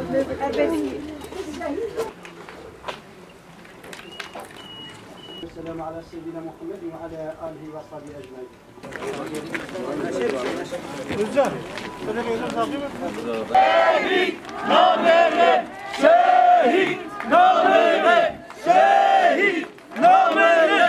السلام على سيدنا محمد وعلى آله وصحبه أجمعين. Şehit namere, şehit namere.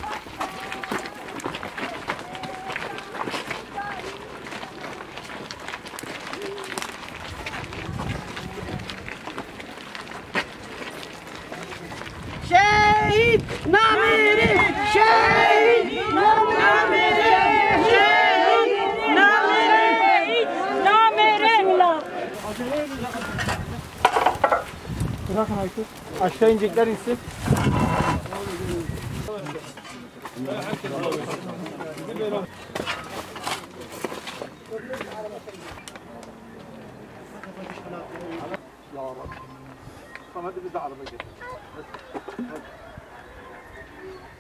Şehit namere, şehit namere, şehit namere, namere. Bırakın Aykut. Aşağı inecekler insin. Tamam hadi biz de araba getir.